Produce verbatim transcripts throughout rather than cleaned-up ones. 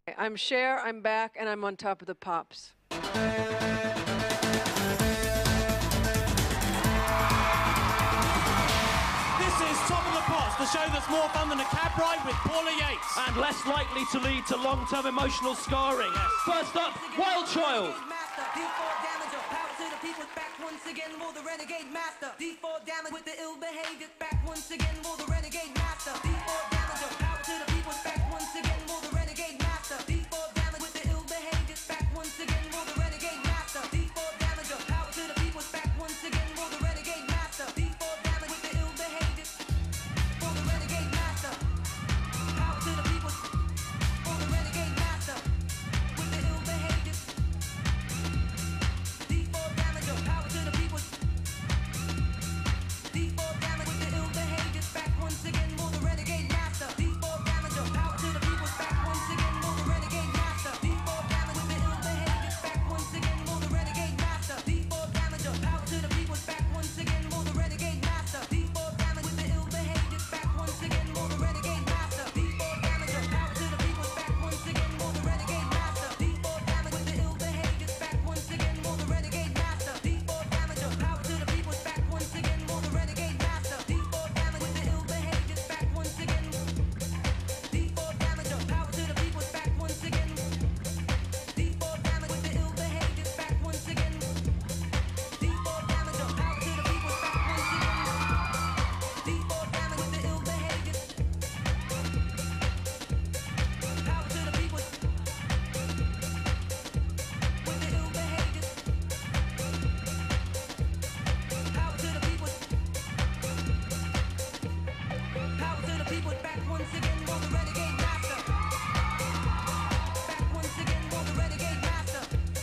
I'm Cher, I'm back, and I'm on top of the pops. This is Top of the Pops, the show that's more fun than a cab ride with Paula Yates. And less likely to lead to long-term emotional scarring. Yes. First up, Wildchild. D four damage, power to the people, back once again for the Renegade Master. D four damage with the ill behavior, back once again for the Renegade Master. D four damage, power to the people, back once again for the Renegade Master. D four damage with the ill behavior, back once again for the Renegade Master. D four damage, power to the people, back once again for the Renegade Master. D four damage with the ill behavior for the Renegade Master. Power to the people for the Renegade Master with the ill behavior. D four damage, power to the people. D four damage with the ill behavior, back once again for the Renegade Master. D four damage, power to the people, back once again for the Renegade Master. D four damage with the ill behavior, back once again for the Renegade Master. D four damage, power to the people, back once again for the Renegade Master. D four damage with the ill behavior, back once again for the Renegade Master. D four damage, power to the people, back once again for the Renegade Master. D four damage with the ill behavior, back once again for the Renegade Master. D four damage, power to the people, back once again for the Renegade Master. D four damage with the ill behavior, back once again. D four damage, power to the people, back once again. D four damage with the ill behavior, back once again. D four damage, power to the people, back once again. D four damage with the ill behavior. Power to the people with the ill behavior. Power to the people. Power to the people, back once again for the Renegade Master. Back once again for the Renegade Master.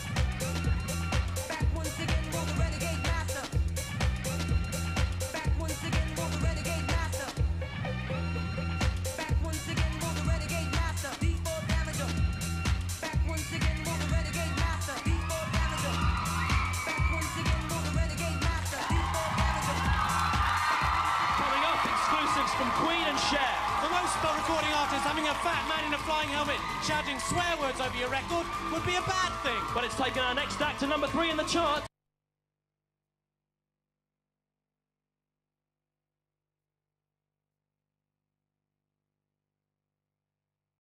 Back once again for the Renegade Master. Back once again for the Renegade Master. Back once again for the Renegade Master. D four damage. Back once again for the Renegade Master. D four damage. Back once again for the Renegade Master. D four damage. Coming up, exclusives from Queen and Cher. For most spell recording artists, having a fat man in a flying helmet shouting swear words over your record would be a bad thing. But it's taken our next act to number three in the chart.